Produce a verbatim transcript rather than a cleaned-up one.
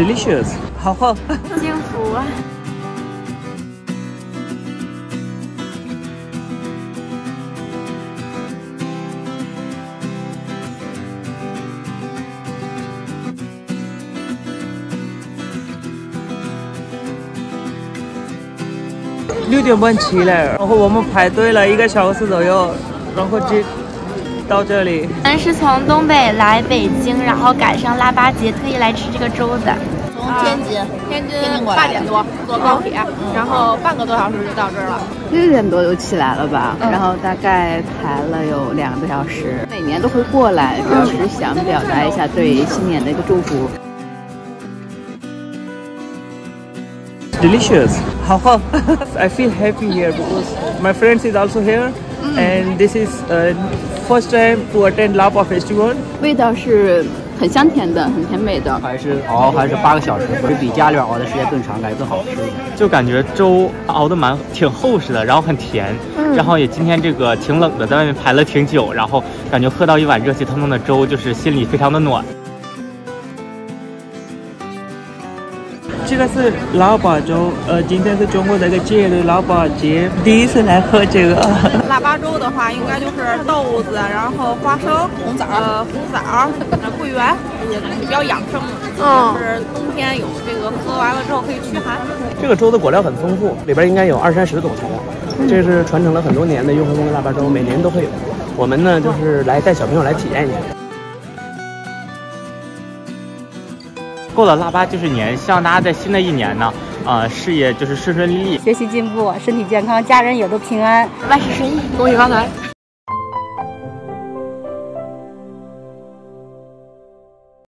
delicious， 好喝， 幸福啊！ 六点半起来，然后我们排队了一个小时左右，然后就到这里。 我们是从东北来北京，然后赶上腊八节，特意来吃这个粥的。 从天津， 啊、天津八点多坐高铁，嗯、然后半个多小时就到这儿了。 六点多就起来了吧，嗯、然后大概排了有两个多小时。每年都会过来，主要是想表达一下对新年的一个祝福。 Delicious， 好喝。I feel happy here because my friends is also here, mm. and this is uh, first time to attend Lapa Festival. 味道是很香甜的，很甜美的。 还是熬还是八个小时，会比家里熬的时间更长，感觉更好吃。 就感觉粥熬的蛮挺厚实的，然后很甜，嗯、然后也今天这个挺冷的，在外面排了挺久，然后感觉喝到一碗热气腾腾的粥，就是心里非常的暖。 这个是腊八粥，呃，今天是中国的一个节日腊八节，第一次来喝这个。 腊八粥的话，应该就是豆子，然后花生、红枣、呃红枣、呃桂圆，也比较养生的。嗯，就是冬天有这个喝完了之后可以驱寒。 这个粥的果料很丰富，里边应该有二三十种材料，嗯、这是传承了很多年的雍和宫腊八粥，每年都会有。我们呢，就是来带小朋友来体验一下。 过了腊八就是年，希望大家在新的一年呢，呃，事业就是顺顺利利， 学习进步，身体健康，家人也都平安， 万事顺意， 恭喜发财。